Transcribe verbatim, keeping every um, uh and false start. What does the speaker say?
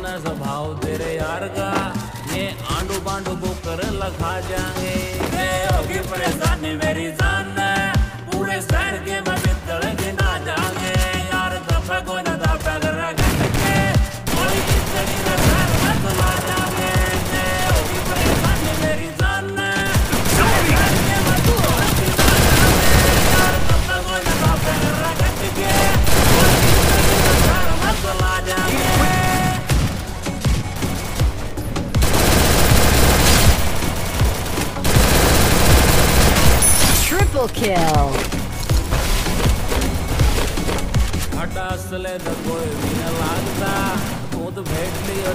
न स्वभाव तेरे यार का, ये आंडू बांडू को कर लखा जाएंगे। ये होगी परेशानी मेरी जान है, पूरे शहर के मैं बितड़ के ना जाएंगे। यार दफा को न दफा कर रखा के कोई कितनी न घर में चला जाएंगे। ये होगी परेशानी मेरी जान है, पूरे शहर के मैं बितड़ के ना जाएंगे। यार दफा को न दफा कर रखा के कोई कितनी न घर में चला जाएंगे। Triple kill. हटा असले तो कोई भी न लागता, तू तो भेट लियो